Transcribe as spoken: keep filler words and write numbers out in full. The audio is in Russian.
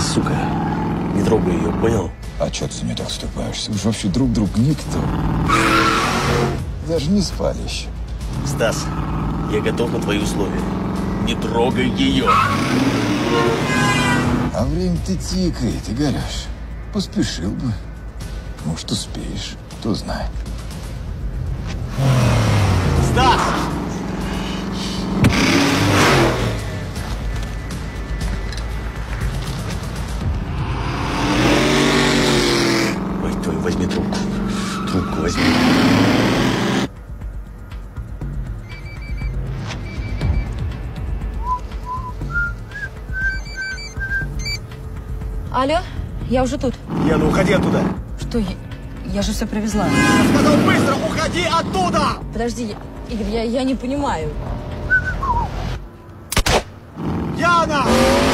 сука. Не трогай ее, понял? А что ты за меня так вступаешься? Вы же вообще друг другу никто. Даже не спали еще. Стас, я готов на твои условия. Не трогай ее. А время-то тикает, Игорёш. Поспешил бы. Может, успеешь, кто знает. Стас! Ой, твою, возьми трубку. Трубку возьми. Алло, я уже тут. Яна, уходи оттуда. Что, я, я же все привезла. Я сказал быстро, уходи оттуда! Подожди, я, Игорь, я, я не понимаю. Яна!